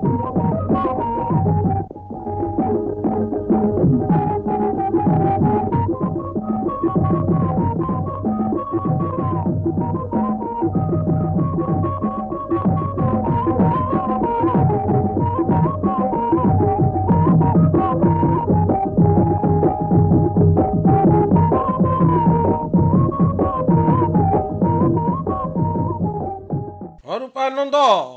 अरूपानंद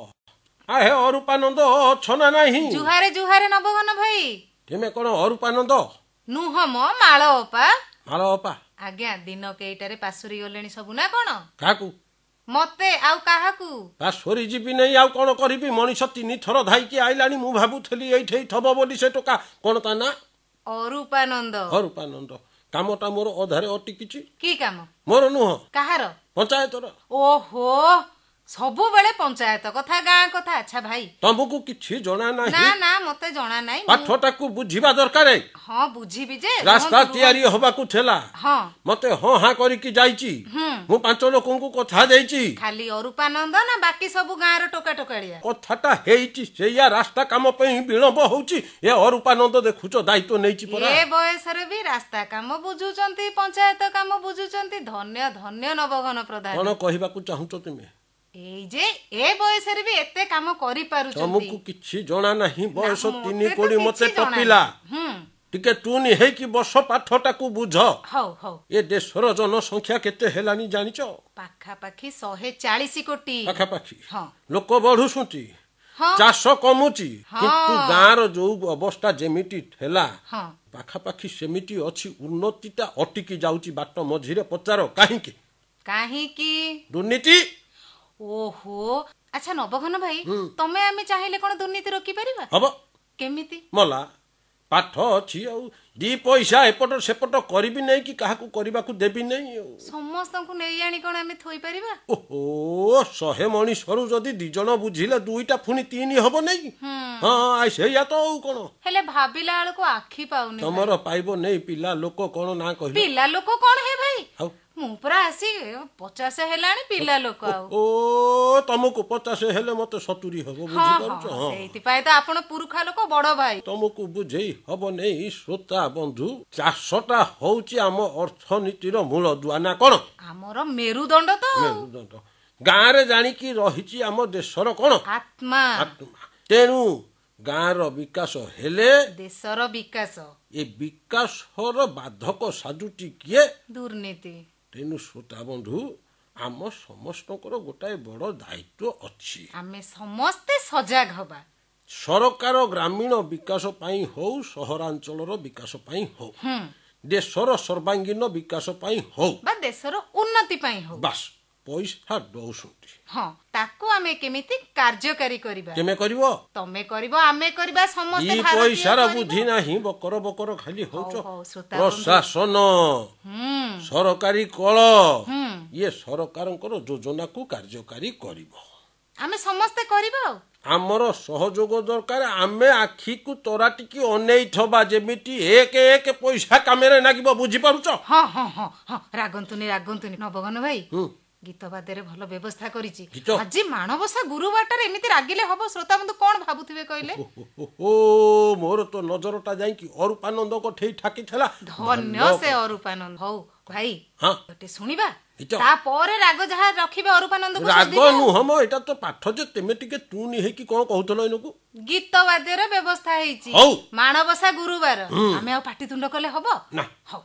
आहे अरूपानंद छना नाही जुहारे जुहारे नबघन भाई तेमे कोन अरूपानंद नुह मो माळोपा माळोपा आज्ञा दिन केइटारे पासुरी गलेनी सबु ना कोन काकू मते आउ काहाकू पासुरी जीबी नहीं आउ कोन करिबी मनीष 3 थर धाई की आइलानी मु भाबुथली एठै थबो बोली से टोका कोन ता ना अरूपानंद अरूपानंद कामटा मोर अधारे अटिकिची की काम मोर नुह काहार पंचायतर ओहो सबु बेले पंचायत कथा गाँ कथा अच्छा भाई तुमको किछि जना नाही ना ना मते जना नाही पाठटा को बुझिबा दरकार हां बुझिबी जे रास्ता तैयारी होबा को थेला हां मते हां हां करी की जाईची मु पांच लोकन को कथा देईची खाली अरूपानंद ना बाकी सबु गाँ रो टोका टोकाड़िया कथाटा हेईची सेया रास्ता काम पई विलंब होउची ए अरूपानंद देखुचो दायित्व नेईची परा ए बयस रे भी रास्ता काम बुझुचंती पंचायत काम बुझुचंती धन्य धन्य नवघन प्रधान कोन कहिबा को चाहुचो तुमे ए जे ए बयस रे भी एते काम करि पारुचंती तुमको किछि जना नाही बयस 3 कोडी मते टपिला टिके टूनी हे की वर्ष पाठटा को बुझ हौ हौ ए देशर जनसंख्या केते हेलानी जानिचो पाखा पाखी 140 कोटी पाखा पाखी हां लोक बढ़ुसुंती चाष कमुची किंतु गाँर जो अवस्था जेमिटी ठेला पाखा पाखी सेमिटी अछि उन्नतिटा अटिकी जाउची बाट मझिरे पचार काहींकी दुर्नीति ओहो अच्छा नबघन भाई तमे आमे चाहिले कोन दुर्नीति रोकी परिबा हबो केमिति मला पाठ अछि औ दी पैसा एपट सेपट करिबि नै कि काहाकू करिबा को देबि नै समस्त को नै आनी कोन आमे थोई परिबा ओहो 100 मणिषरु जदी 2 जण बुझिले दुईटा फुनी 3 हबो नै हां आइ सेया तो कोन हेले भाबिला आल को आखी पाउनी तमरो पाइबो नै पिला लोक कोन ना कहिला पिला लोक कोन हे भाई मुपरा आसी 50 हेलानी पिला लोक ओ तमको 50 हेले मते 70 हबो बुझि पारुछ हां सेति पाए त आपण पुरुखा लोक बड़ भाई तमको बुझेई हबो नै श्रोता बंधु चाषटा होउची हम अर्थनीतिर मूल दुआना कोन हमर मेरुदंड तो मेरुदंड गाँ रे जानी की रहिची हम देशर कोन आत्मा आत्मा तेनु गाँ रो विकास हेले देशर विकास ए विकासर बाधक साजुटी किए दुर्नीति तेनु श्रोता बंधु आम समस्तकर गोटाए बड़ दायित्व अछि आमे समस्ते सजग हबा सरकार ग्रामीण विकास पाई हो सहरांचलर विकास पाई हो देशर सर्वांगीन विकास पाई हो बा देशर उन्नति पाई हो बस पैसा दौसुंती हां ताको आमे केमिति कार्यकारी करिबा केमे करिवो तमे करिवो आमे करिबा समस्त भारतीय पैसार बुद्धि नाही बकर बकर खाली होचो प्रशासन सरकारी कळ ये सरकारंकर योजना को कार्यकारी करिवो आमे समस्त करिवो आमर सहयोग दरकार आमे आखी को तोरा टिकी अनेई थबा जेमिति एक एक पैसा कामेरे नागिबो बुझि पारुचो हां हां हां रागंतुनी नबगन भाई गीत बादरे भल व्यवस्था करिछि आज मानवसा गुरुवार एमिति रागिले हबो श्रोता बंधु कोन भाबुथिबे कहले ओ मोर तो नजरटा जाई कि अरूपानंद को ठेई ठाकी थला धन्य से अरूपानंद हौ भाई हां ओटे सुनिबा ता परे राग जहा रखिबे अरूपानंद को राग नु हम एटा तो पाठ जे तेमे टिके तू नि हे कि कोन कहथलो इनको गीत बादरे व्यवस्था हेछि मानवसा गुरुवार आमे आ पाटी तुंड कले हबो ना हौ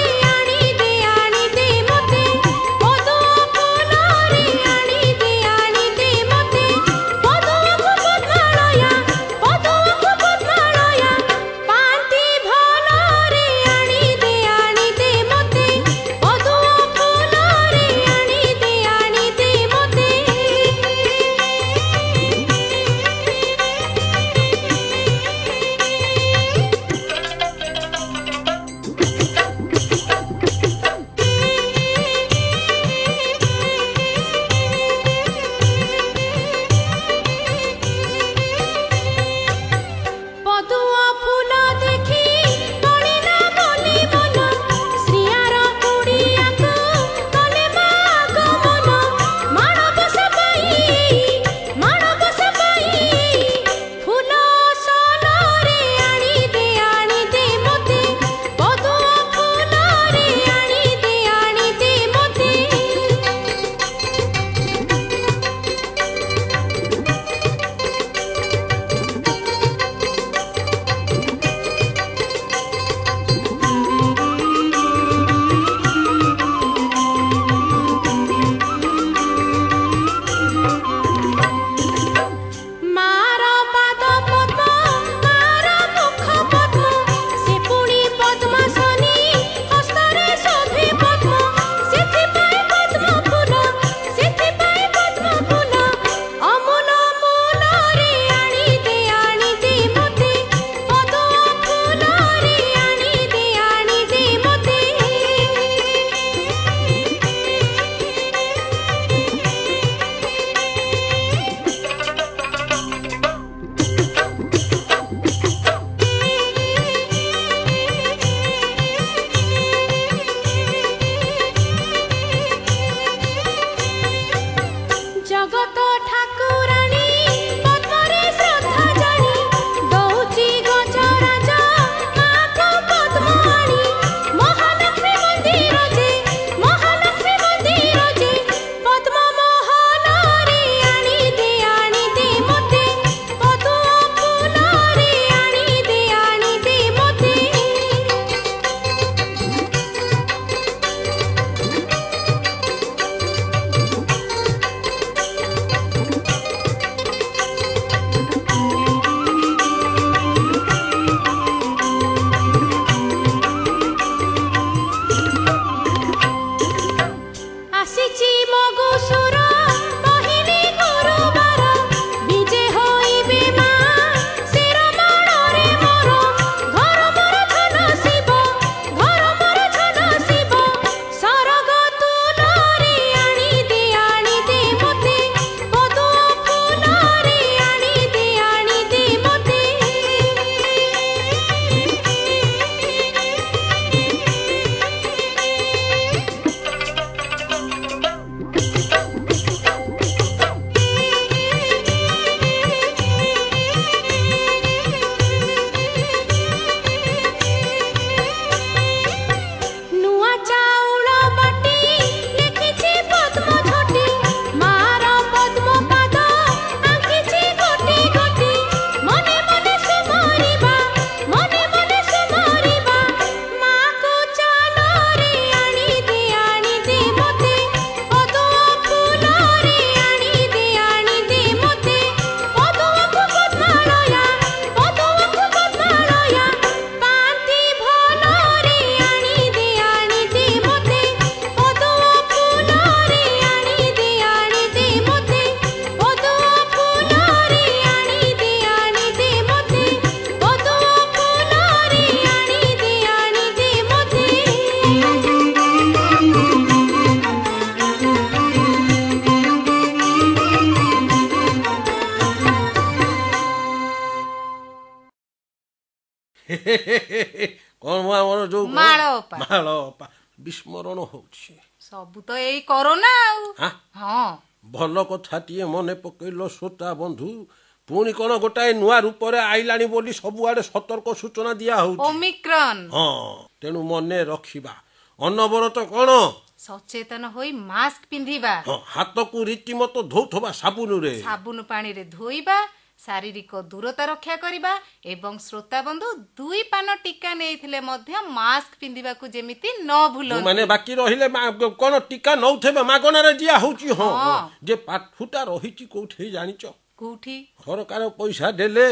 आनी दे କଣ ଆମର ଯୋଉ ମାଳ ବିସ୍ମରଣ ହଉଛି ସବୁ ତ ଏଇ କରୋନା ଆଉ। ହଁ ଭଲ କଥାଟିଏ ମନେ ପକେଇଲ ଶ୍ରୋତା ବନ୍ଧୁ। ପୁଣି କଣ ଗୋଟାଏ ନୂଆ ରୂପରେ ଆଇଲାଣି ବୋଲି ସବୁଆଡେ ସତର୍କ ସୂଚନା ଦିଆ ହଉଛି ଓମିକ୍ରନ୍। ହଁ ତେଣୁ ମନେ ରଖିବା ଅନବରତ କଣ ସଚେତନ ହୋଇ ମାସ୍କ ପିନ୍ଧିବା, ହାତକୁ ରୀତିମତ ଧୋଉଥିବା ସାବୁନ ପାଣିରେ ଧୋଇବା, ଶାରୀରିକ ଦୂରତା ରକ୍ଷା କରିବା ଏବଂ ଶ୍ରୋତା ବନ୍ଧୁ 2 ପାନ ଟୀକା ନେଇଥିଲେ ମଧ୍ୟ ମାସ୍କ ପିନ୍ଧିବାକୁ ଯେମିତି ନ ଭୁଲନ୍ତୁ। ମାନେ ବାକି ରହିଲେ କଣ ଟୀକା ନଉଥିବେ ମାଗଣାରେ ଦିଆ ହଉଛି। ହଁ ଯେ ପାଠୁଟା ରହିଛି କୋଉଠି ଜାଣିଛ? କୋଉଠି? ସରକାର ପଇସା ଦେଲେ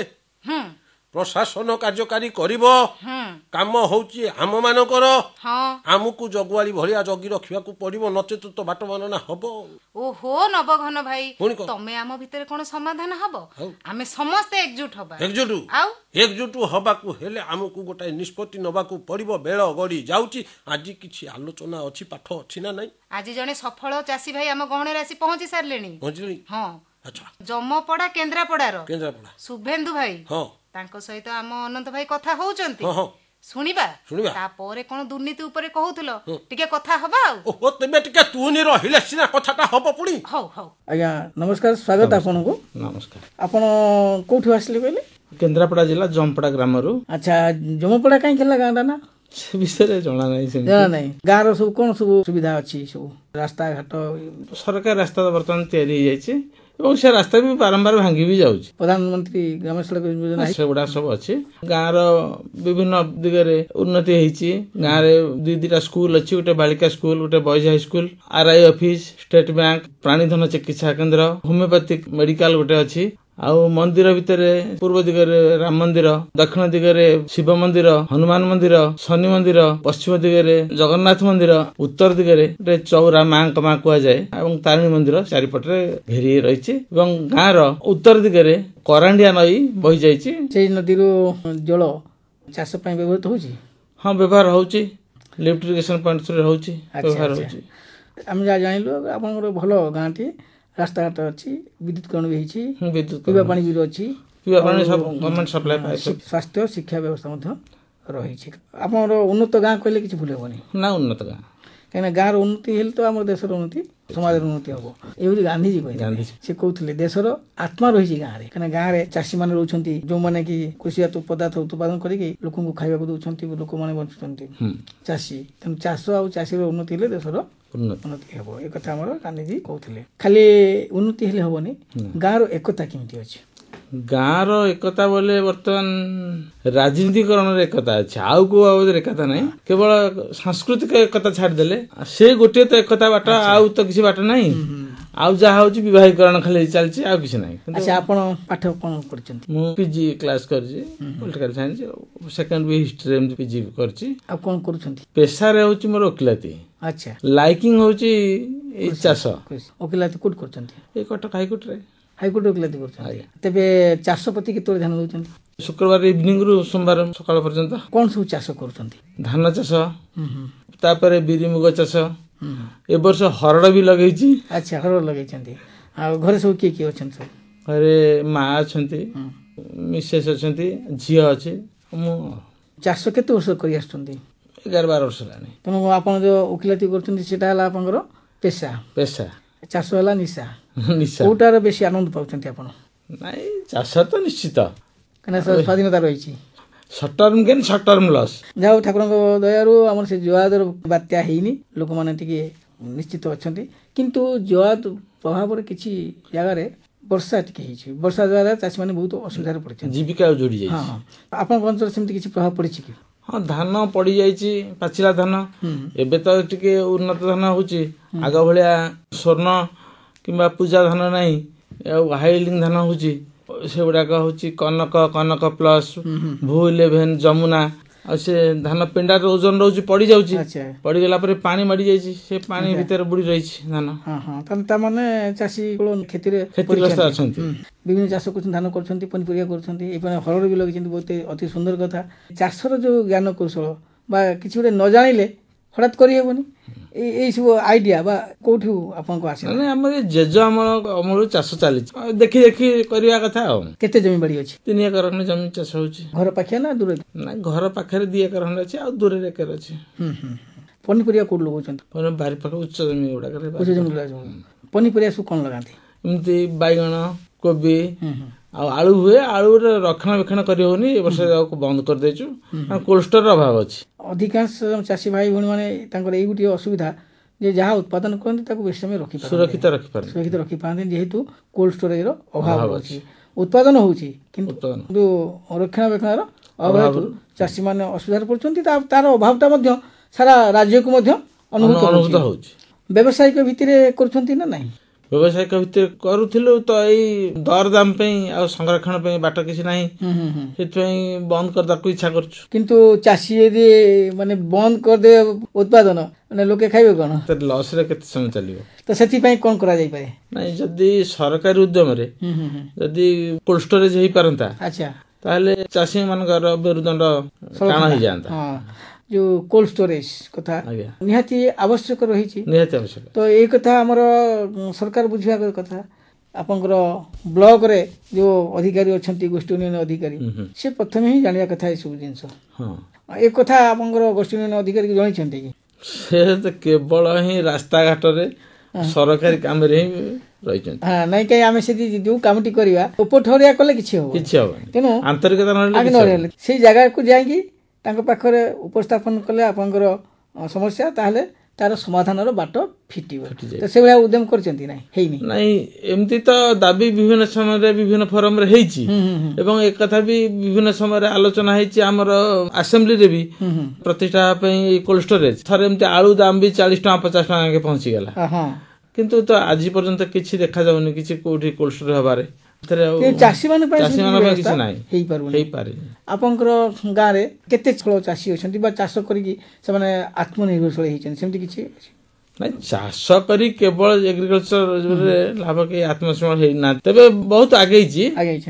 ପ୍ରଶାସନ କାର୍ଯ୍ୟକାରୀ କରିବ। କାମ ହଉଛି ଆମ ମାନଙ୍କର। ଆମକୁ ଜଗୁଆଳି ଭଳିଆ ଜଗି ରଖିବାକୁ ପଡିବ, ନଚେତ ତ ବାଟ ମାନନା ହବ। ଓହୋ ନବଘନ ଭାଇ, ତମେ ଆମ ଭିତରେ କଣ ସମାଧାନ ହବ? ଆମେ ସମସ୍ତେ ଏକଜୁଟ ହବା। ଏକଜୁଟ ହବାକୁ ହେଲେ ଆମକୁ ଗୋଟାଏ ନିଷ୍ପତ୍ତି ନବାକୁ ପଡିବ। ବେଳ ଗଡି ଯାଉଛି। ଆଜି କିଛି ଆଲୋଚନା ଅଛି, ପାଠ ଅଛି ନା ନାଇଁ? ଆଜି ଜଣେ ସଫଳ ଚାଷୀ ଭାଇ ଆମ ଗହଣରେ ଆସି ପହଞ୍ଚି ସାରିଲେଣି। ହଁ ଜମପଡା କେନ୍ଦ୍ରାପଡାର ଶୁଭେନ୍ଦୁ ଭାଇ। ତାଙ୍କ ସହିତ ଆମ ଅନନ୍ତ ଭାଇ କଥା ହଉଛନ୍ତି। ଶୁଣିବା ତାପରେ କଣ ଦୁର୍ନୀତି ଉପରେ କହୁଥିଲ, ଟିକେ କଥା ହବା ଆଉ। ତେବେ ଟିକେ ତୁନି ରହିଲେ ସିନା କଥାଟା ହବ ପୁଣି। ହଉ ହଉ ଆଜ୍ଞା ନମସ୍କାର, ସ୍ୱାଗତ ଆପଣଙ୍କୁ। ନମସ୍କାର। ଆପଣ କୋଉଠୁ ଆସିଲେ କହିଲେ? କେନ୍ଦ୍ରାପଡ଼ା ଜିଲ୍ଲା ଜମପଡ଼ା ଗ୍ରାମରୁ। ଆଚ୍ଛା, ଜମପଡ଼ା କାହିଁକି ହେଲା ଗାଁଟା ନା? ସେ ବିଷୟରେ ଜଣା ନାହିଁ। ଜଣା ନାହିଁ। ଗାଁର ସବୁ କଣ ସବୁ ସୁବିଧା ଅଛି? ସବୁ ରାସ୍ତାଘାଟ? ସରକାର ରାସ୍ତା ବର୍ତ୍ତମାନ ତିଆରି ହେଇଯାଇଛି ଏବଂ ସେ ରାସ୍ତା ବି ବାରମ୍ବାର ଭାଙ୍ଗି ବି ଯାଉଛି। ପ୍ରଧାନମନ୍ତ୍ରୀ ଗ୍ରାମ ସଡ଼କ ଯୋଜନା ସେଗୁଡା ସବୁ ଅଛି। ଗାଁର ବିଭିନ୍ନ ଦିଗରେ ଉନ୍ନତି ହେଇଛି। ଗାଁରେ 2ଟା ସ୍କୁଲ ଅଛି, ଗୋଟେ ବାଳିକା ସ୍କୁଲ, ଗୋଟେ boys high school, RI office, state bank, ପ୍ରାଣୀଧନ ଚିକିତ୍ସା କେନ୍ଦ୍ର, ହୋମିଓପାଥିକ ମେଡିକାଲ ଗୋଟେ ଅଛି। ଆଉ ମନ୍ଦିର ଭିତରେ ପୂର୍ବ ଦିଗରେ ରାମ ମନ୍ଦିର, ଦକ୍ଷିଣ ଦିଗରେ ଶିବ ମନ୍ଦିର, ହନୁମାନ ମନ୍ଦିର, ଶନି ମନ୍ଦିର, ପଶ୍ଚିମ ଦିଗରେ ଜଗନ୍ନାଥ ମନ୍ଦିର, ଉତ୍ତର ଦିଗରେ ଗୋଟେ ଚଉରା ମାଙ୍କ ମା କୁହାଯାଏ ଏବଂ ତାରିଣୀ ମନ୍ଦିର ଚାରିପଟରେ ଘେରି ରହିଛି। ଏବଂ ଗାଁର ଉତ୍ତର ଦିଗରେ କରାଣ୍ଡିଆ ନଈ ବହି ଯାଇଛି। ସେଇ ନଦୀରୁ ଜଳ ଚାଷ ପାଇଁ ବ୍ୟବହୃତ ହଉଛି। ହଁ ବ୍ୟବହାର ହଉଛି, ଲିଫ୍ଟ ଇରିଗେସନ ପଏଣ୍ଟ ହଉଛି, ବ୍ୟବହାର ହଉଛି। ଆମେ ଯାହା ଜାଣିଲୁ ଆପଣଙ୍କର ଭଲ ଗାଁଟି, ରାସ୍ତାଘାଟ ଅଛି, ବିଦ୍ୟୁତକରଣ ବି ହେଇଛି, ପିଇବା ପାଣି ବି ଅଛି, ସ୍ୱାସ୍ଥ୍ୟ ଶିକ୍ଷା ବ୍ୟବସ୍ଥା ମଧ୍ୟ ରହିଛି। ଆପଣଙ୍କର ଉନ୍ନତ ଗାଁ କହିଲେ କିଛି ଭୁଲ ହେବନି ନା? ଉନ୍ନତ ଗାଁ, କାହିଁକିନା ଗାଁର ଉନ୍ନତି ହେଲେ ତ ଆମର ଦେଶର ଉନ୍ନତି, ସମାଜର ଉନ୍ନତି ହବ। ଏଭଳି ଗାନ୍ଧିଜୀ କହିଲେ। ସେ କହୁଥିଲେ ଦେଶର ଆତ୍ମା ରହିଛି ଗାଁରେ। କାହିଁକିନା ଗାଁରେ ଚାଷୀ ମାନେ ରହୁଛନ୍ତି, ଯୋଉମାନେ କି କୃଷିଜାତ ପଦାର୍ଥ ଉତ୍ପାଦନ କରିକି ଲୋକଙ୍କୁ ଖାଇବାକୁ ଦଉଛନ୍ତି, ଲୋକମାନେ ବଞ୍ଚୁଛନ୍ତି ଚାଷୀ। ତେଣୁ ଚାଷ ଆଉ ଚାଷୀର ଉନ୍ନତି ହେଲେ ଦେଶର ଉନ୍ନତି ହେବ। ଏ କଥା ଆମର ଗାନ୍ଧିଜୀ କହୁଥିଲେ। ଖାଲି ଉନ୍ନତି ହେଲେ ହବନି, ଗାଁର ଏକତା କେମିତି ଅଛି? ଗାଁର ଏକତା ବୋଲେ ବର୍ତ୍ତମାନ ରାଜନୀତିକରଣର ଏକତା ଅଛି, ଆଉ କୋଉ ବାବଦରେ ଏକତା ନାହିଁ। କେବଳ ସାଂସ୍କୃତିକ ଏକତା ଛାଡିଦେଲେ ସେ ଗୋଟିଏ ତ ଏକତା ବାଟ, ଆଉ ତ କିଛି ବାଟ ନାହିଁ। ଆଉ ଯାହା ହଉଛି ବିବାହୀକରଣ ଖାଲି ଚାଲିଛି, ଆଉ କିଛି ନାହିଁ। ଆଚ୍ଛା, ଆପଣ ପାଠ କଣ କରିଛନ୍ତି? ମୁଁ ପିଜି କ୍ଲାସ କରିଛି, ପଲିଟିକାଲ ସାଇନ୍ସ, ସେକେଣ୍ଡ ବି ହିଷ୍ଟ୍ରି ଏମିତି ପିଜି କରିଛି। ଆଉ କଣ କରୁଛନ୍ତି? ପେଶାରେ ହଉଛି ମୋର ଓକିଲାତି। ଆଚ୍ଛା, ଲାଇକିଂ ହଉଛି ଏଇ ଚାଷ। ଓକିଲାତି କୋଉଠି କରୁଛନ୍ତି? ଏଇ କଟକ ହାଇକୋର୍ଟରେ। ହାଇକୋର୍ଟ ଓକିଲାତି କରୁଛନ୍ତି। ତେବେ ଚାଷ ପ୍ରତି କେତେବେଳେ ଧ୍ୟାନ ଦଉଛନ୍ତି? ଶୁକ୍ରବାର ଇଭିନିଂ ରୁ ସୋମବାର ସକାଳ ପର୍ଯ୍ୟନ୍ତ। କଣ ସବୁ ଚାଷ କରୁଛନ୍ତି? ଧାନ ଚାଷ, ତାପରେ ବିରି ମୁଗ ଚାଷ, ଏ ବର୍ଷ ହରଡ଼ ବି ଲଗେଇଛି। ଆଚ୍ଛା, ହରଡ଼ ଲଗେଇଛନ୍ତି। ଆଉ ଘରେ ସବୁ କିଏ କିଏ ଅଛନ୍ତି? ସବୁ ଘରେ ମା ଅଛନ୍ତି, ମିସେସ୍ ଅଛନ୍ତି, ଝିଅ ଅଛି, ମୁଁ। ଚାଷ କେତେ ବର୍ଷ କରି ଆସୁଛନ୍ତି? 11-12 ବର୍ଷ ହେଲାଣି। ତେଣୁ ଆପଣ ଯୋଉ ଓକିଲାତି କରୁଛନ୍ତି ସେଟା ହେଲା ଆପଣଙ୍କର ପେଶା। ପେଶା। ଚାଷ ହେଲା ନିଶା। ନିଶା। କୋଉଟାର ବେଶୀ ଆନନ୍ଦ ପାଉଛନ୍ତି ଆପଣ? ନାଇଁ, ଚାଷ ତ ନିଶ୍ଚିତ, କାହିଁକିନା ସ୍ୱାଧୀନତା ରହିଛି। Short term gain, short term loss. ଯାହା ହଉ ଠାକୁରଙ୍କ ଦୟାରୁ ଆମର ସେ ଜୁଆଦର ବାତ୍ୟା ହେଇନି, ଲୋକମାନେ ଟିକେ ନିଶ୍ଚିତ ଅଛନ୍ତି। କିନ୍ତୁ ଜୁଆଦ ପ୍ରଭାବରେ କିଛି ଜାଗାରେ ବର୍ଷା ଟିକେ ହେଇଛି। ବର୍ଷା ଦ୍ୱାରା ଚାଷୀମାନେ ବହୁତ ଅସୁବିଧାରେ ପଡ଼ିଛନ୍ତି, ଜୀବିକା ଯୋଡ଼ି ଯାଇଛି। ହଁ, ଆପଣଙ୍କ ଅଞ୍ଚଳରେ ସେମିତି କିଛି ପ୍ରଭାବ ପଡ଼ିଛି କି? ହଁ, ଧାନ ପଡ଼ିଯାଇଛି, ପାଚିଲା ଧାନ। ଏବେ ତ ଟିକେ ଉନ୍ନତ ଧାନ ହଉଛି, ଆଗ ଭଳିଆ ସ୍ୱର୍ଣ୍ଣ କିମ୍ବା ପୂଜା ଧାନ ନାହିଁ, ଆଉ ହାଇଲିଂ ଧାନ ହଉଛି। ସେଗୁଡାକ ହଉଛି କନକ ପ୍ଲସ, ଭୁ11, ଯମୁନା। ଆଉ ସେ ଧାନ ପିଣ୍ଡାର ଓଜନ ରହୁଛି, ପଡି ଯାଉଛି, ପଡିଗଲା ପରେ ପାଣି ମାଡି ଯାଇଛି, ସେ ପାଣି ଭିତରେ ବୁଡି ରହିଛି ଧାନ। ତାମାନେ ଚାଷୀ କ୍ଷତିରେ ଅଛନ୍ତି। ବିଭିନ୍ନ ଚାଷ କରୁଛନ୍ତି, ଧାନ କରୁଛନ୍ତି, ପନିପରିବା କରୁଛନ୍ତି, ଏଇମାନେ ହରଡ଼ ବି ଲଗେଇଛନ୍ତି। ବହୁତ ଅତି ସୁନ୍ଦର କଥା। ଚାଷର ଯୋଉ ଜ୍ଞାନ କୌଶଳ ବା କିଛି ଗୋଟେ ନ ଜାଣିଲେ ହଠାତ୍ କରିହେବନି। ଏଇ ସବୁ ଆଇଡିଆ ବା କୋଉଠୁ ଆପଣଙ୍କୁ ଆସିଲା? ମାନେ ଆମର ଜେଜ ଅମଳରୁ ଚାଷ ଚାଲିଛି, ଦେଖି ଦେଖି କରିବା କଥା ଆଉ। କେତେ ଜମି ବାଡି ଅଛି? 3 ଏକର ଖଣ୍ଡେ ଜମି ଚାଷ ହଉଛି। ଘର ପାଖିଆ ନା ଦୂର? ନା ଘର ପାଖରେ 2 ଏକର ଖଣ୍ଡେ ଅଛି, ଆଉ ଦୂରରେ 1 ଏକର ଅଛି। ପନିପରିବା କୋଉଠି ଲଗାଉଛନ୍ତି? ବାରି ପାଖ ଉଚ୍ଚ ଜମି ଗୁଡାକରେ। ପନିପରିବା ସବୁ କଣ ଲଗାନ୍ତି? ଏମିତି ବାଇଗଣ, କୋବି ଆଉ ଆଳୁ ହୁଏ। ଆଳୁର ରକ୍ଷଣାବେକ୍ଷଣ କରି ହଉନି, ଏ ବର୍ଷ ବନ୍ଦ କରିଦେଇଛୁ, କୋଲ୍ଡ ଷ୍ଟୋର ଅଭାବ ଅଛି। ଅଧିକାଂଶ ଚାଷୀ ଭାଇ ଭଉଣୀ ମାନେ ତାଙ୍କର ଏଇ ଗୋଟିଏ ଅସୁବିଧା ଯେ ଯାହା ଉତ୍ପାଦନ କରନ୍ତି ତାକୁ ବେଶୀ ସମୟ ସୁରକ୍ଷିତ ରଖିପାରନ୍ତି, ଯେହେତୁ କୋଲ୍ଡ ଷ୍ଟୋରେଜ ର ଅଭାବ ଅଛି। ଉତ୍ପାଦନ ହଉଛି କିନ୍ତୁ ରକ୍ଷଣାବେକ୍ଷଣର ଅଭାବ ଚାଷୀ ମାନେ ଅସୁବିଧାରେ ପଡୁଛନ୍ତି। ତାର ଅଭାବଟା ମଧ୍ୟ ସାରା ରାଜ୍ୟକୁ ମଧ୍ୟ ଅନୁଭୂତ ହଉଛି। ବ୍ୟବସାୟିକ ଭିତ୍ତିରେ କରୁଛନ୍ତି ନା ନାହିଁ? ବ୍ୟବସାୟିକ ଭିତରେ କରୁଥିଲୁ ତ, ଏଇ ଦରଦାମ ପାଇଁ ଆଉ ସଂରକ୍ଷଣ ପାଇଁ ବାଟ କିଛି ନାହିଁ, ସେଥିପାଇଁ ବନ୍ଦ କରିଦେବାକୁ ଇଚ୍ଛା କରୁଛୁ। କିନ୍ତୁ ଚାଷୀ ଯଦି ମାନେ ବନ୍ଦ କରିଦେବେ ଉତ୍ପାଦନ, ମାନେ ଲୋକେ ଖାଇବେ କଣ? ଲସ ରେ କେତେ ସମୟ ଚାଲିବ? ତ ସେଥିପାଇଁ କଣ କରାଯାଇପାରେ? ନାଇଁ, ଯଦି ସରକାରୀ ଉଦ୍ୟମରେ ଯଦି କୋଲ୍ଡ ଷ୍ଟୋରେଜ ହେଇପାରନ୍ତା, ଆଚ୍ଛା, ତାହେଲେ ଚାଷୀ ମାନଙ୍କର ମେରୁଦଣ୍ଡ ଟାଣ ହେଇଯାଆନ୍ତା। ଯୋଉ କୋଲ୍ଡ ଷ୍ଟୋରେଜ କଥା ନିହାତି ଆବଶ୍ୟକ ରହିଛି, ନିହାତି ଆବଶ୍ୟକ। ତ ଏଇ କଥା ଆମର ସରକାର ବୁଝିବା କଥା। ଆପଣଙ୍କର ବ୍ଲକରେ ଯୋଉ ଅଧିକାରୀ ଅଛନ୍ତି, ଗୋଷ୍ଠୀ ଉନ୍ନୟନ ଅଧିକାରୀ, ସେ ପ୍ରଥମେ ହିଁ ଜାଣିବା କଥା ଏସବୁ ଜିନିଷ। ଏ କଥା ଆପଣଙ୍କର ଗୋଷ୍ଠୀ ଉନ୍ନୟନ ଅଧିକାରୀ ଜଣାଇଛନ୍ତି କି? ସେ ତ କେବଳ ହିଁ ରାସ୍ତାଘାଟରେ ସରକାରୀ କାମରେ ହିଁ ରହିଛନ୍ତି। ନାଇଁ, କାହିଁ ଆମେ ସେଠି ଯୋଉ କାମଟି କରିବା ଉପଠରିଆ କଲେ କିଛି ହବନି। ତେଣୁ ଆନ୍ତରିକତା ନହେଲେ ସେଇ ଜାଗାକୁ ଯାଇକି ତାଙ୍କ ପାଖରେ ଉପସ୍ଥାପନ କଲେ ଆପଣଙ୍କର ସମସ୍ୟା, ତାହେଲେ ତାର ସମାଧାନର ବାଟ ଫିଟିବ। ସେଭଳିଆ ଉଦ୍ୟମ କରିଛନ୍ତି? ହେଇନି। ନାଇଁ, ଏମିତି ତ ଦାବି ବିଭିନ୍ନ ସମୟରେ ବିଭିନ୍ନ ଫୋରମରେ ହେଇଛି, ଏବଂ ଏକଥା ବି ବିଭିନ୍ନ ସମୟରେ ଆଲୋଚନା ହେଇଛି ଆମର ଆସେମ୍ବଲିରେ ବି ପ୍ରତିଷ୍ଠା ପାଇଁ କୋଲ୍ଡ ଷ୍ଟୋରେଜ। ଥରେ ଏମିତି ଆଳୁ ଦାମ ବି 40 ଟଙ୍କା 50 ଟଙ୍କା ପହଞ୍ଚିଗଲା, କିନ୍ତୁ ତ ଆଜି ପର୍ଯ୍ୟନ୍ତ କିଛି ଦେଖାଯାଉନି କିଛି କୋଉଠି କୋଲ୍ଡ ଷ୍ଟୋରେଜ ହବାରେ। ଚାଷୀ ମାନଙ୍କ ପାଇଁ କିଛି ନାହିଁ, ହେଇପାରୁନି। ଆପଣଙ୍କର ଗାଁରେ କେତେ ଚାଷୀ ଅଛନ୍ତି ବା ଚାଷ କରିକି ସେମାନେ ଆତ୍ମନିର୍ଭରଶୀଳ ହେଇଛନ୍ତି, ସେମିତି କିଛି? ନାଇଁ, ଚାଷ କରି କେବଳ ଏଗ୍ରିକଲଚରରେ ଲାଭ କେହି ଆତ୍ମନିର୍ଭର ହେଇନାହାନ୍ତି, ତେବେ ବହୁତ ଆଗେଇଛି।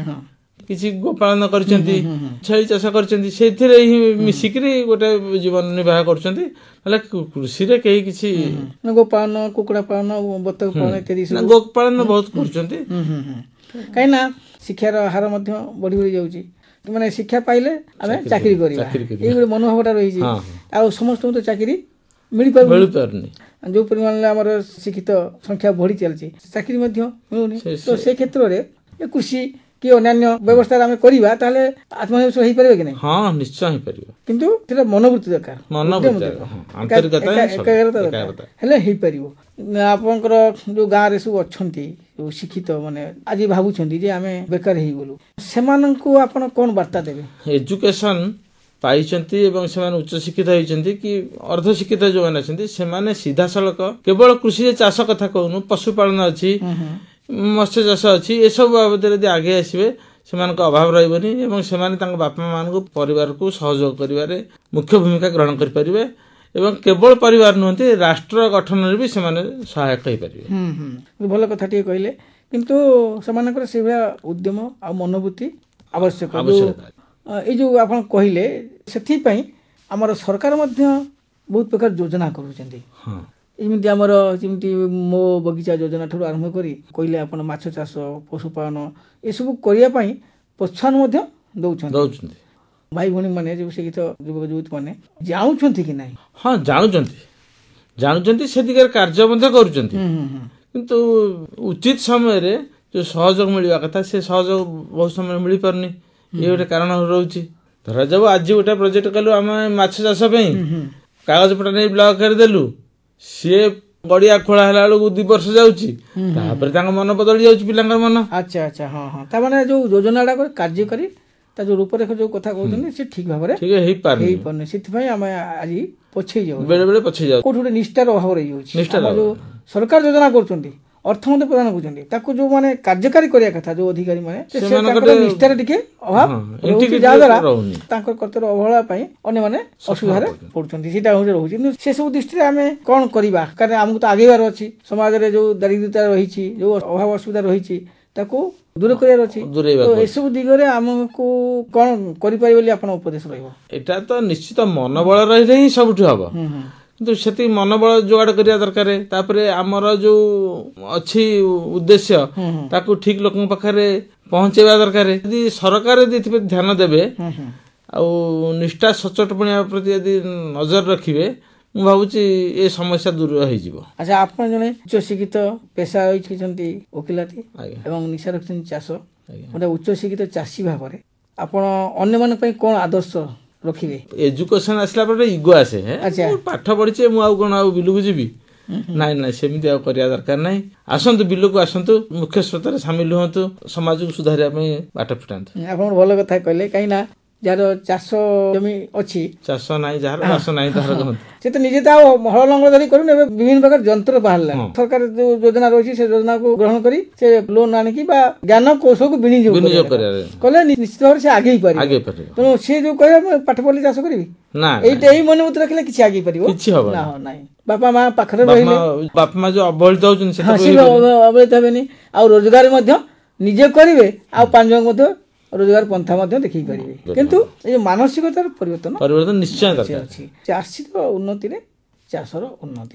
କିଛି ଗୋପାଳନ କରିଛନ୍ତି, ଛେଳି ଚାଷ କରିଛନ୍ତି, ସେଇଥିରେ ହିଁ ମିଶିକିରି ଗୋଟେ ଜୀବନ ନିର୍ବାହ କରୁଛନ୍ତି। ହେଲେ କୃଷିରେ କେହି କିଛି ଗୋପାଳନ, କୁକୁଡ଼ା ପାଳନ, ବତକ ପାଳନ ଇତ୍ୟାଦି ଗୋପାଳନ ବହୁତ କରୁଛନ୍ତି। କାହିଁକି ନା ଶିକ୍ଷାର ହାର ମଧ୍ୟ ବଢି ବଢି ଯାଉଛି, ମାନେ ଶିକ୍ଷା ପାଇଲେ ଆମେ ଚାକିରି କରିବା, ଏଇ ଗୋଟେ ମନୋଭାବଟା ରହିଛି। ଆଉ ସମସ୍ତଙ୍କୁ ତ ଚାକିରି ମିଳିପାରୁନି। ଯୋଉ ପରିମାଣରେ ଆମର ଶିକ୍ଷିତ ସଂଖ୍ୟା ବଢି ଚାଲିଛି, ଚାକିରି ମଧ୍ୟ ମିଳୁନି। ତ ସେ କ୍ଷେତ୍ରରେ କୃଷି କି ଅନ୍ୟାନ୍ୟ ବ୍ୟବସ୍ଥାରେ ଆମେ କରିବା, ତାହେଲେ ଆତ୍ମନିର୍ଭରଶୀଳ ହେଇପାରିବ କି ନାହିଁ? ହଁ, ନିଶ୍ଚୟ ହେଇପାରିବ, କିନ୍ତୁ ସେଟା ମନୋବୃତ୍ତି ଦରକାର, ହେଲେ ହେଇପାରିବ। ଆପଣଙ୍କର ଯୋଉ ଗାଁରେ ସବୁ ଅଛନ୍ତି ଯୋଉ ଶିକ୍ଷିତ ମାନେ ଆଜି ଭାବୁଛନ୍ତି ଯେ ଆମେ ବେକାର ହେଇଗଲୁ, ସେମାନଙ୍କୁ ଆପଣ କଣ ବାର୍ତ୍ତା ଦେବେ? ଏଜୁକେସନ ପାଇଛନ୍ତି ଏବଂ ସେମାନେ ଉଚ୍ଚ ଶିକ୍ଷିତ ହେଇଛନ୍ତି କି ଅର୍ଦ୍ଧ ଶିକ୍ଷିତ ଯୋଉମାନେ ଅଛନ୍ତି, ସେମାନେ ସିଧାସଳଖ କେବଳ କୃଷିରେ ଚାଷ କଥା କହୁନୁ, ପଶୁପାଳନ ଅଛି, ମତ୍ସ୍ୟ ଚାଷ ଅଛି, ଏସବୁ ବାବଦରେ ଯଦି ଆଗେଇ ଆସିବେ ସେମାନଙ୍କ ଅଭାବ ରହିବନି, ଏବଂ ସେମାନେ ତାଙ୍କ ବାପା ମାନଙ୍କୁ ପରିବାରକୁ ସହଯୋଗ କରିବାରେ ମୁଖ୍ୟ ଭୂମିକା ଗ୍ରହଣ କରିପାରିବେ, ଏବଂ କେବଳ ପରିବାର ନୁହନ୍ତି, ରାଷ୍ଟ୍ର ଗଠନରେ ବି ସେମାନେ ସହାୟକ ହେଇପାରିବେ। ଭଲ କଥା ଟିକେ କହିଲେ, କିନ୍ତୁ ସେମାନଙ୍କର ସେଇଭଳିଆ ଉଦ୍ୟମ ଆଉ ମନୋବୃତ୍ତି ଆବଶ୍ୟକ। ଏଇ ଯୋଉ ଆପଣ କହିଲେ, ସେଥିପାଇଁ ଆମର ସରକାର ମଧ୍ୟ ବହୁତ ପ୍ରକାର ଯୋଜନା କରୁଛନ୍ତି। ଏମିତି ଆମର ଯେମିତି ମୋ ବଗିଚା ଯୋଜନା ଠାରୁ ଆରମ୍ଭ କରି କହିଲେ ଆପଣ ମାଛ ଚାଷ, ପଶୁପାଳନ ଏସବୁ କରିବା ପାଇଁ ପ୍ରୋତ୍ସାହନ ମଧ୍ୟ ଦଉଛନ୍ତି। ଭାଇ ଭଉଣୀ ମାନେ ଯୋଉ ଶିକ୍ଷିତ ଯୁବକ ଯୁବତୀ ମାନେ ଜାଣୁଛନ୍ତି କି ନାହିଁ? ହଁ, ଜାଣୁଛନ୍ତି, ସେ ଦିଗରେ କାର୍ଯ୍ୟ ମଧ୍ୟ କରୁଛନ୍ତି, କିନ୍ତୁ ଉଚିତ ସମୟରେ ଯୋଉ ସହଯୋଗ ମିଳିବା କଥା ସେ ସହଯୋଗ ବହୁତ ସମୟ ମିଳିପାରୁନି। ଇଏ ଗୋଟେ କାରଣ ରହୁଛି। ଧରାଯାଉ ଆଜି ଗୋଟେ ପ୍ରୋଜେକ୍ଟ କଲୁ ଆମେ ମାଛ ଚାଷ ପାଇଁ, କାଗଜ ପଟା ନେଇ ବ୍ଲକରେ ଦେଲୁ, ସିଏ ଗଡିଆ ଖୋଳା ହେଲା ବେଳକୁ 2 ବର୍ଷ ଯାଉଛି, ତାପରେ ତାଙ୍କ ମନ ବଦଳି ଯାଉଛି, ପିଲାଙ୍କର ମନ। ଆଚ୍ଛା, ତାମାନେ ଯୋଉ ଯୋଜନା ଟା କାର୍ଯ୍ୟକାରୀ ତା ଯୋଉ ରୂପରେଖ ଯୋଉ କଥା କହୁଛନ୍ତି ସେ ଠିକ ଭାବରେ ହେଇପାରୁନି, ସେଥିପାଇଁ ଆମେ ଆଜି ପଛେଇ ଯାଉ, ବେଳେ ବେଳେ ପଛେଇ ଯାଉ। କୋଉଠି ଗୋଟେ ନିଷ୍ଠାର ଅଭାବ ରହିଯାଉଛି। ଯୋଉ ସରକାର ଯୋଜନା କରୁଛନ୍ତି, ଅର୍ଥ ମଧ୍ୟ ପ୍ରଦାନ କରୁଛନ୍ତି, ତାକୁ ଯୋଉ ମାନେ କାର୍ଯ୍ୟକାରୀ କରିବା କଥା ଯୋଉ ଅଧିକାରୀ ମାନେ, ନିଷ୍ଠାର ଟିକେ ଅଭାବ ରହୁଛି, ଯାହାଦ୍ୱାରା ତାଙ୍କର କର୍ତ୍ତବ୍ୟ ଅବହେଳା ପାଇଁ ଅନ୍ୟମାନେ ଅସୁବିଧାରେ ପଡୁଛନ୍ତି, ସେଇଟା ରହୁଛି। କିନ୍ତୁ ସେ ସବୁ ଦୃଷ୍ଟିରେ ଆମେ କଣ କରିବା? କାରଣ ଆମକୁ ତ ଆଗେଇବାର ଅଛି, ସମାଜରେ ଯୋଉ ଦାରିଦ୍ର୍ୟତା ରହିଛି, ଯୋଉ ଅଭାବ ଅସୁବିଧା ରହିଛି, ତାକୁ ଦୂର କରିବାର ଅଛି। ଏସବୁ ଦିଗରେ ଆମକୁ କଣ କରିପାରିବେ ବୋଲି ଆପଣ ଉପଦେଶ ରହିବ? ଏଟା ତ ନିଶ୍ଚିତ ମନୋବଳ ରହିଲେ ହିଁ ସବୁଠୁ ହବ, କିନ୍ତୁ ସେତିକି ମନୋବଳ ଯୋଗାଡ଼ କରିବା ଦରକାର। ତାପରେ ଆମର ଯୋଉ ଅଛି ଉଦ୍ଦେଶ୍ୟ ତାକୁ ଠିକ ଲୋକଙ୍କ ପାଖରେ ପହଞ୍ଚେଇବା ଦରକାର। ଯଦି ସରକାର ଯଦି ଏଥିପ୍ରତି ଧ୍ୟାନ ଦେବେ ଆଉ ନିଷ୍ଠା ସଚୋଟପଣିଆ ପ୍ରତି ଯଦି ନଜର ରଖିବେ, ମୁଁ ଭାବୁଛି ଏ ସମସ୍ୟା ଦୂର ହେଇଯିବ। ଆଚ୍ଛା, ଆପଣ ଜଣେ ଉଚ୍ଚ ଶିକ୍ଷିତ ପେଶା ରଖିଛନ୍ତି ଓକିଲାତି ଏବଂ ନିଶା ରଖିଛନ୍ତି ଚାଷ, ଗୋଟେ ଉଚ୍ଚ ଶିକ୍ଷିତ ଚାଷୀ ଭାବରେ ଆପଣ ଅନ୍ୟମାନଙ୍କ ପାଇଁ କଣ ଆଦର୍ଶ ରଖିବେ? ଏଜୁକେସନ ଆସିଲା ପରେ ଇଗୋ ଆସେ, ପାଠ ପଢିଛେ ମୁଁ ଆଉ କଣ ଆଉ ବିଲକୁ ଯିବି? ନାଇଁ ନାଇଁ, ସେମିତି ଆଉ କରିବା ଦରକାର ନାହିଁ। ଆସନ୍ତୁ, ବିଲକୁ ଆସନ୍ତୁ, ମୁଖ୍ୟ ସ୍ରୋତରେ ସାମିଲ ହୁଅନ୍ତୁ, ସମାଜକୁ ସୁଧାରିବା ପାଇଁ ବାଟ ଫିଟାନ୍ତୁ। ଆପଣ ଭଲ କଥା କହିଲେ, କାହିଁକି ନା ଯାହାର ଚାଷ ଜମି ଅଛି, ଚାଷ ନାହିଁ ଯାହାର ଚାଷ ନାହିଁ ତାହାର କହନ୍ତୁ, ସେ ତ ନିଜେ ତ ଆଉ ହଳ ଲଙ୍ଗଳ ଧରି କରୁନି। ଏବେ ବିଭିନ୍ନ ପ୍ରକାର ଯନ୍ତ୍ର ବାହାରିଲା, ସରକାର ଯୋଉ ଯୋଜନା ରହିଛି ସେ ଯୋଜନାକୁ ଗ୍ରହଣ କରି ସେ ଲୋନ ଆଣିକି ବା ଜ୍ଞାନ କୌଶଳକୁ ବିନିଯୋଗ କଲେ ନିଶ୍ଚିତ ଭାବରେ ସେ ଆଗେଇ ପାରିବ। ତେଣୁ ସେ ଯୋଉ କହିବେ ମୁଁ ପାଠ ପଢିଲେ ଚାଷ କରିବି, ଏଇଟା ଏଇ ମନୋମତ ରଖିଲେ କିଛି ଆଗେଇ ପାରିବ ନାହିଁ। ବାପା ମା ପାଖରେ ରହିଲେ, ବାପା ମା ଯୋଉ ଅବହେଳିତ ହଉଛନ୍ତି ସେ ଅବହେଳିତ ହେବେନି, ଆଉ ରୋଜଗାର ମଧ୍ୟ ନିଜେ କରିବେ, ଆଉ ପାଞ୍ଚ ଜଣ ମଧ୍ୟ ରୋଜଗାର ପନ୍ଥା ମଧ୍ୟ ଦେଖେଇ ପାରିବେ। କିନ୍ତୁ ଏଇ ମାନସିକତାର ପରିବର୍ତ୍ତନ ନିଶ୍ଚୟ ଅଛି। ଚାଷୀର ଉନ୍ନତିରେ ଚାଷର ଉନ୍ନତି,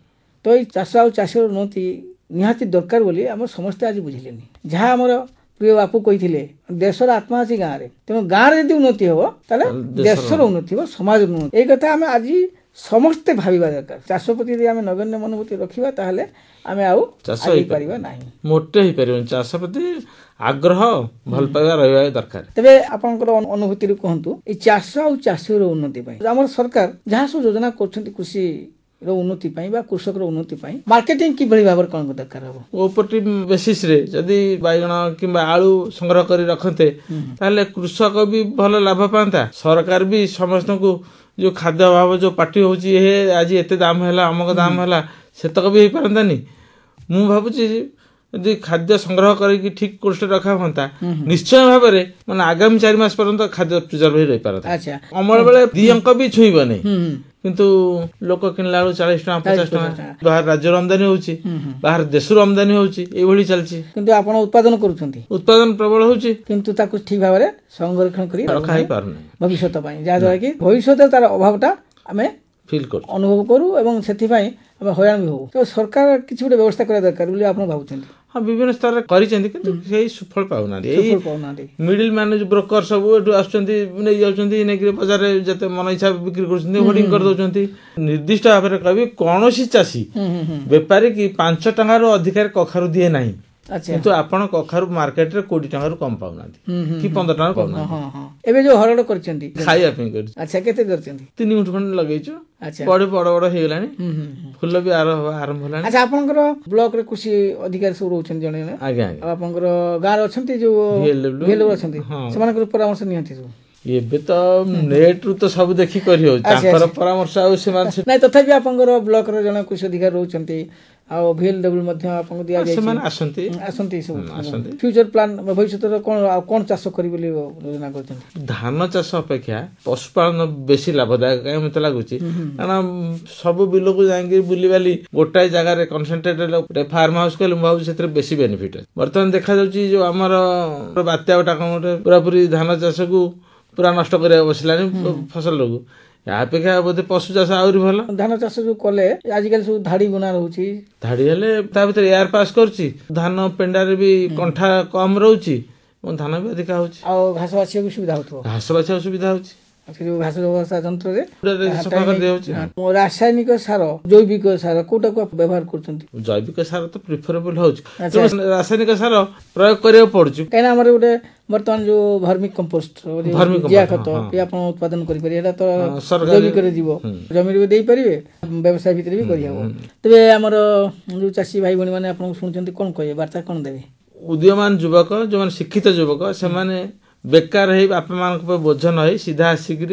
ତ ଏଇ ଚାଷ ଆଉ ଚାଷର ଉନ୍ନତି ନିହାତି ଦରକାର ବୋଲି ଆମର ସମସ୍ତେ ଆଜି ବୁଝିଲେନି। ଯାହା ଆମର ପ୍ରିୟ ବାପୁ କହିଥିଲେ, ଦେଶର ଆତ୍ମା ଅଛି ଗାଁରେ। ତେଣୁ ଗାଁରେ ଯଦି ଉନ୍ନତି ହବ ତାହେଲେ ଦେଶର ଉନ୍ନତି ହବ, ସମାଜର ଉନ୍ନତି। ଏଇ କଥା ଆମେ ଆଜି ସମସ୍ତେ ଭାବିବା ଦରକାର। ଚାଷ ପ୍ରତି ଯଦି ଆମେ ନଗଣ୍ୟ ମନୋଭୂତି ରଖିବା ତାହେଲେ ଆମେ ଆଉ ଚାଷ ହେଇପାରିବା ନାହିଁ, ମୋଟେ ହେଇପାରିବନି। ଚାଷ ପ୍ରତି ଆଗ୍ରହ ଭଲ ପାଇବା ରହିବା ଦରକାର। ତେବେ ଆପଣଙ୍କର ଅନୁଭୂତିରୁ କୁହନ୍ତୁ, ଏଇ ଚାଷ ଆଉ ଚାଷୀର ଉନ୍ନତି ପାଇଁ ଆମର ସରକାର ଯାହା ସବୁ ଯୋଜନା କରୁଛନ୍ତି କୃଷି ଉନ୍ନତି ପାଇଁ ବା କୃଷକର ଉନ୍ନତି ପାଇଁ ମାର୍କେଟିଂ କିଭଳି ଭାବରେ କଣ ଦରକାର ହବ? କୋଅପରେଟିଭ ବେସିସ ରେ ଯଦି ବାଇଗଣ କିମ୍ବା ଆଳୁ ସଂଗ୍ରହ କରି ରଖନ୍ତେ ତାହେଲେ କୃଷକ ବି ଭଲ ଲାଭ ପାଆନ୍ତା, ସରକାର ବି ସମସ୍ତଙ୍କୁ ଯୋଉ ଖାଦ୍ୟ ଅଭାବ ଯୋଉ ପାଟି ହଉଛି, ହେ ଆଜି ଏତେ ଦାମ ହେଲା, ଅମକ ଦାମ ହେଲା, ସେତକ ବି ହେଇପାରନ୍ତାନି। ମୁଁ ଭାବୁଛି ଯଦି ଖାଦ୍ୟ ସଂଗ୍ରହ କରିକି ଠିକ କୋଷ୍ଟରେ ରଖା ହୁଅନ୍ତା, ନିଶ୍ଚୟ ଭାବରେ ମାନେ ଆଗାମୀ 4 ମାସ ପର୍ଯ୍ୟନ୍ତ ଖାଦ୍ୟ ପ୍ରିଜର୍ଭ ହେଇ ରହିପାରନ୍ତା। ଅମଳ ବେଳେ 2 ଅଙ୍କ ବି ଛୁଇଁବ ନାହିଁ, କିନ୍ତୁ ଲୋକ କିଣିଲା ବେଳକୁ 40 ଟଙ୍କା 50 ଟଙ୍କା ବାହାର ରାଜ୍ୟରୁ ଆମଦାନୀ ହଉଛି, ବାହାର ଦେଶରୁ ଆମଦାନୀ ହଉଛି, ଏଇଭଳି ଚାଲିଛି। କିନ୍ତୁ ଆପଣ ଉତ୍ପାଦନ କରୁଛନ୍ତି, ଉତ୍ପାଦନ ପ୍ରବଳ ହଉଛି, କିନ୍ତୁ ତାକୁ ଠିକ ଭାବରେ ସଂରକ୍ଷଣ କରି ରଖା ହେଇପାରୁନି ଭବିଷ୍ୟତ ପାଇଁ, ଯାହାଦ୍ୱାରା କି ଭବିଷ୍ୟତରେ ତାର ଅଭାବଟା ଆମେ ଫିଲ୍ କରୁ, ଅନୁଭବ କରୁ ଏବଂ ସେଥିପାଇଁ ଆମେ ହଇରାଣ ବି ହଉ। ତ ସରକାର କିଛି ଗୋଟେ ବ୍ୟବସ୍ଥା କରିବା ଦରକାର ବୋଲି ଆପଣ ଭାବୁଛନ୍ତି? ହଁ, ବିଭିନ୍ନ ସ୍ତରରେ କରିଛନ୍ତି, କିନ୍ତୁ କେହି ସୁଫଳ ପାଉନାହାନ୍ତି। ଏଇ ମିଡିଲ ମ୍ୟାନ ଯୋଉ ବ୍ରୋକର ସବୁ ଏଠୁ ଆସୁଛନ୍ତି, ନେଇ ଯାଉଛନ୍ତି, ନେଇକି ବଜାରରେ ଯେତେ ମନ ଇଚ୍ଛା ବିକ୍ରି କରୁଛନ୍ତି, ହୋର୍ଡିଂ କରିଦଉଛନ୍ତି। ନିର୍ଦ୍ଦିଷ୍ଟ ଭାବରେ କହିବି, କୌଣସି ଚାଷୀ ବେପାରୀ କି 5 ଟଙ୍କାରୁ ଅଧିକାରେ କଖାରୁ ଦିଏ ନାହିଁ, କିନ୍ତୁ ଆପଣ କଖାରୁ ମାର୍କେଟରେ 20 ଟଙ୍କାରୁ କମ ପାଉନାହାନ୍ତି କି 15 ଟଙ୍କା ପାଉନାହାନ୍ତି। ଏବେ ଯୋଉ ହରଡ଼ କରିଛନ୍ତି ଖାଇବା ପାଇଁ କରିଛୁ। ଆଚ୍ଛା, କେତେ କରିଛନ୍ତି? 3 ଗୁଣ୍ଠ ଖଣ୍ଡେ ଲଗେଇଛୁ, ବଡ ବଡ ହେଇଗଲାଣି, ଫୁଲ ବି ଆରମ୍ଭ ହେଲାଣି। ଆଚ୍ଛା, ଆପଣଙ୍କର ବ୍ଲକରେ କୃଷି ଅଧିକାରୀ ସବୁ ରହୁଛନ୍ତି ଜଣେ ଜଣେ? ଆଜ୍ଞା। ଆଉ ଆପଣଙ୍କର ଗାଁରେ ଅଛନ୍ତି ଯୋଉ ଭିଏଲଡବ୍ଲ୍ୟୁ ଅଛନ୍ତି, ସେମାନଙ୍କର ପରାମର୍ଶ ନିଅନ୍ତି ସବୁ? ଏବେ ତ ନେଟ ରୁ ତ ସବୁ ଦେଖି କରିହଉଛି, ତାଙ୍କର ପରାମର୍ଶ ଆଉ ସେମାନେ ନାଇଁ, ତଥାପି ଆପଣଙ୍କର ବ୍ଲକରେ ଜଣେ କୃଷି ଅଧିକାରୀ ରହୁଛନ୍ତି, ଆଉ ଭିଏଲଡବ୍ଲ୍ୟୁ ମଧ୍ୟ ଆପଣଙ୍କୁ ଦିଆଯାଇଛି, ସେମାନେ ଆସନ୍ତି ସବୁ ଫ୍ୟୁଚର ପ୍ଲାନ ଭବିଷ୍ୟତରେ କଣ ଆଉ କଣ ଚାଷ କରିବେ ବୋଲି ଯୋଜନା କରୁଛନ୍ତି? ଧାନ ଚାଷ ଅପେକ୍ଷା ପଶୁପାଳନ ବେଶୀ ଲାଭଦାୟକ କାହିଁ ମତେ ଲାଗୁଛି, କାରଣ ସବୁ ବିଲକୁ ଯାଇକି ବୁଲିବାଲି ଗୋଟାଏ ଜାଗାରେ କନସେନ୍ଟ୍ରେଟ ଗୋଟେ ଫାର୍ମ ହାଉସ କଲେ ମୁଁ ଭାବୁଛି ସେଥିରେ ବେଶୀ ବେନିଫିଟ ଅଛି। ବର୍ତ୍ତମାନ ଦେଖାଯାଉଛି ଯୋଉ ଆମର ବାତ୍ୟା ଗୋଟେ ପୁରାପୁରି ଧାନ ଚାଷକୁ ପୁରା ନଷ୍ଟ କରିବାକୁ ବସିଲାଣି ଫସଲକୁ, ୟା ଅପେକ୍ଷା ବୋଧେ ପଶୁ ଚାଷ ଆହୁରି ଭଲ। ଧାନ ଚାଷ ଯୋଉ କଲେ ଆଜିକାଲି ସବୁ ଧାଡି ବୁଣା ରହୁଛି, ଧାଡି ହେଲେ ତା ଭିତରେ ଏୟାର ପାସ୍ କରୁଛି, ଧାନ ପେଣ୍ଡାରେ ବି କଣ୍ଠା କମ ରହୁଛି ଏବଂ ଧାନ ବି ଅଧିକା ହଉଛି, ଆଉ ଘାସ ବାଛିବାକୁ ସୁବିଧା ହଉଥିବ, ଘାସ ବାଛିବାକୁ ସୁବିଧା ହଉଛି। ଘାସ ବ୍ୟବସ୍ଥା ଯନ୍ତ୍ରରେ ସଫା କରିଦିଆଯାଉଛି। ରାସାୟନିକ ସାର, ଜୈବିକ ସାର କୋଉଟାକୁ ବ୍ୟବହାର କରୁଛନ୍ତି? ଜୈବିକ ସାର ତ ପ୍ରିଫରେବଲ ହଉଛି, ରାସାୟନିକ ସାର ପ୍ରୟୋଗ କରିବାକୁ ପଡୁଛି। କାହିଁକିନା ଆମର ଗୋଟେ ବର୍ତ୍ତମାନ ଯୋଉ ଭର୍ମି କମ୍ପୋଷ୍ଟ ଜିଆ ଖତ ଆପଣ ଉତ୍ପାଦନ କରିପାରିବେ, ଏଇଟା ତ ଜୈବିକରେ ଯିବ, ଜମିରେ ବି ଦେଇପାରିବେ, ବ୍ୟବସାୟ ଭିତରେ ବି କରିହବ। ତେବେ ଆମର ଯୋଉ ଚାଷୀ ଭାଇ ଭଉଣୀ ମାନେ ଆପଣଙ୍କୁ ଶୁଣୁଛନ୍ତି, କଣ କହିବେ, ବାର୍ତ୍ତା କଣ ଦେବେ? ଉଦୀୟମାନ ଯୁବକ, ଯୋଉମାନେ ଶିକ୍ଷିତ ଯୁବକ, ସେମାନେ ବେକାର ହେଇ ବାପା ମାନଙ୍କ ଉପରେ ବୋଝ ନ ହେଇ ସିଧା ଆସିକିରି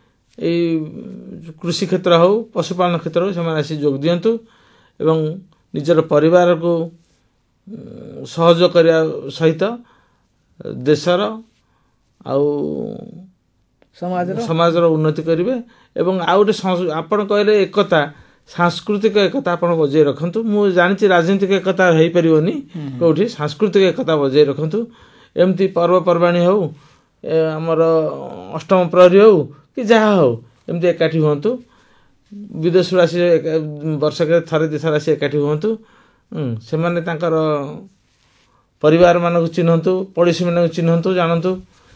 ଏଇ କୃଷି କ୍ଷେତ୍ର ହଉ ପଶୁପାଳନ କ୍ଷେତ୍ର ହଉ ସେମାନେ ଆସି ଯୋଗ ଦିଅନ୍ତୁ ଏବଂ ନିଜର ପରିବାରକୁ ସହଯୋଗ କରିବା ସହିତ ଦେଶର ଆଉ ସମାଜର ଉନ୍ନତି କରିବେ। ଏବଂ ଆଉ ଗୋଟେ ଆପଣ କହିଲେ ଏକତା, ସାଂସ୍କୃତିକ ଏକତା ଆପଣ ବଜାଇ ରଖନ୍ତୁ। ମୁଁ ଜାଣିଛି ରାଜନୈତିକ ଏକତା ହେଇପାରିବନି କୋଉଠି, ସାଂସ୍କୃତିକ ଏକତା ବଜାଇ ରଖନ୍ତୁ। ଏମିତି ପର୍ବପର୍ବାଣୀ ହଉ, ଆମର ଅଷ୍ଟମ ପ୍ରହରୀ ହଉ କି ଯାହା ହଉ, ଏମିତି ଏକାଠି ହୁଅନ୍ତୁ ବିଦେଶରୁ ଆସି ବର୍ଷକେ ଥରେ ଦୁଇଥର ଆସି ଏକାଠି ହୁଅନ୍ତୁ। ସେମାନେ ତାଙ୍କର ପରିବାର ମାନଙ୍କୁ ଚିହ୍ନନ୍ତୁ, ପଡ଼ୋଶୀ ମାନଙ୍କୁ ଚିହ୍ନନ୍ତୁ, ଜାଣନ୍ତୁ।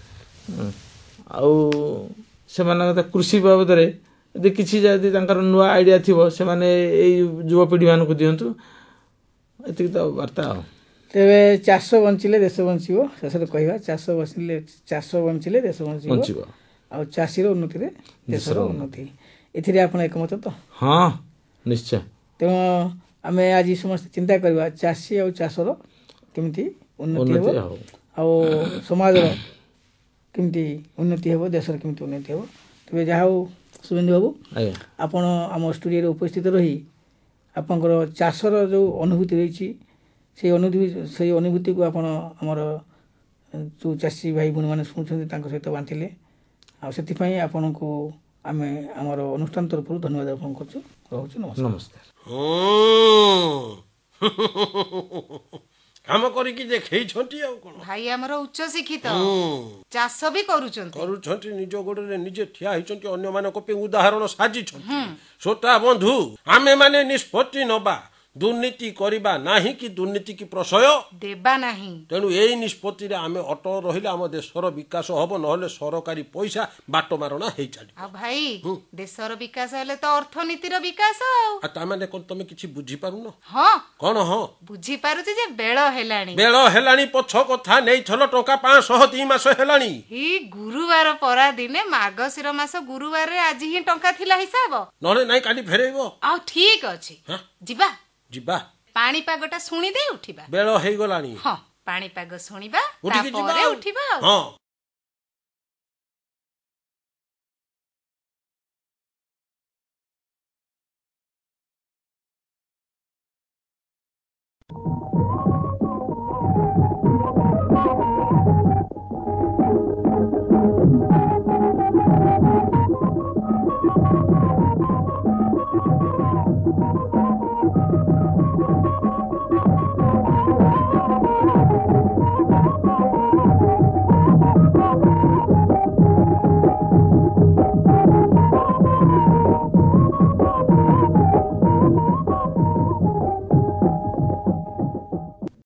ଆଉ ସେମାନଙ୍କ କୃଷି ବାବଦରେ ଯଦି କିଛି ଯଦି ତାଙ୍କର ନୂଆ ଆଇଡ଼ିଆ ଥିବ ସେମାନେ ଏଇ ଯୁବପିଢ଼ି ମାନଙ୍କୁ ଦିଅନ୍ତୁ। ଏତିକି ତ ବାର୍ତ୍ତା। ଆଉ ତେବେ ଚାଷ ବଞ୍ଚିଲେ ଦେଶ ବଞ୍ଚିବ। ଶେଷରେ କହିବା ଚାଷ ବଞ୍ଚିଲେ ଦେଶ ବଞ୍ଚିବ, ଆଉ ଚାଷୀର ଉନ୍ନତିରେ ଦେଶର ଉନ୍ନତି। ଏଥିରେ ଆପଣ ଏକମତ ତ? ହଁ, ନିଶ୍ଚୟ। ତେଣୁ ଆମେ ଆଜି ସମସ୍ତେ ଚିନ୍ତା କରିବା ଚାଷୀ ଆଉ ଚାଷର କେମିତି ଉନ୍ନତି ହେବ, ଆଉ ସମାଜର କେମିତି ଉନ୍ନତି ହେବ, ଦେଶର କେମିତି ଉନ୍ନତି ହେବ। ତେବେ ଯାହା ହଉ ଶୁଭେନ୍ଦୁ ବାବୁ, ଆପଣ ଆମ ଷ୍ଟୁଡ଼ିଓରେ ଉପସ୍ଥିତ ରହି ଆପଣଙ୍କର ଚାଷର ଯେଉଁ ଅନୁଭୂତି ରହିଛି ସେଇ ଅନୁଭୂତିକୁ ଆପଣ ଆମର ଯେଉଁ ଚାଷୀ ଭାଇ ଭଉଣୀମାନେ ଶୁଣୁଛନ୍ତି ତାଙ୍କ ସହିତ ବାଣ୍ଟିଲେ। ଆଉ ସେଥିପାଇଁ ଆପଣଙ୍କୁ ଆମେ ଆମର ଅନୁଷ୍ଠାନ ତରଫରୁ ଧନ୍ୟବାଦ ଅର୍ପଣ କରୁଛୁ। ରହୁଛୁ, ନମସ୍କାର। କାମ କରିକି ଦେଖେଇଛନ୍ତି ଆଉ କଣ। ଭାଇ ଆମର ଉଚ୍ଚ ଶିକ୍ଷିତ, ଚାଷ ବି କରୁଛନ୍ତି, ନିଜ ଗୋଡ଼ରେ ନିଜେ ଠିଆ ହେଇଛନ୍ତି, ଅନ୍ୟମାନଙ୍କ ପାଇଁ ଉଦାହରଣ ସାଜିଛନ୍ତି। ଶ୍ରୋତା ବନ୍ଧୁ, ଆମେ ମାନେ ନିଷ୍ପତ୍ତି ନବା ଦୁର୍ନୀତି କରିବା ନାହିଁ କି ଦୁର୍ନୀତି କି ପ୍ରଶୟ ଦେବା ନାହିଁ। ତେଣୁ ଏଇ ନିଷ୍ପତ୍ତିରେ ଆମେ ଅଟଳ ରହିଲେ ଆମ ଦେଶର ବିକାଶ ହବ, ନହେଲେ ସରକାରୀ ପଇସା ବାଟ ମାରଣା ହେଇ ଚାଲିବ। ଆଉ ଭାଇ ଦେଶର ବିକାଶ ହେଲେ ତ ଅର୍ଥନୀତିର ବିକାଶ। ଆଉ ତାମାନେ କଣ ତମେ କିଛି ବୁଝିପାରୁନ? ହଁ, କଣ? ହଁ ବୁଝିପାରୁଛି ଯେ ବେଳ ହେଲାଣି ପଛ କଥା ନେଇଥଲ ଟଙ୍କା 500 2 ମାସ ହେଲାଣି। ଏଇ ଗୁରୁବାର ପରା ଦିନେ ମାର୍ଗଶିର ମାସ ଗୁରୁବାରରେ ଆଜି ହିଁ ଟଙ୍କା ଥିଲା ହିସାବ, ନହେଲେ ନାଇଁ କାଲି ଫେରେଇବ। ଆଉ ଠିକ ଅଛି, ଯିବା ପାଣିପାଗଟା ଶୁଣିଦେଇ ଉଠିବା। ବେଳ ହେଇଗଲାଣି। ହଁ, ପାଣିପାଗ ଶୁଣିବା, ତାପରେ ଉଠିବା। ହଁ।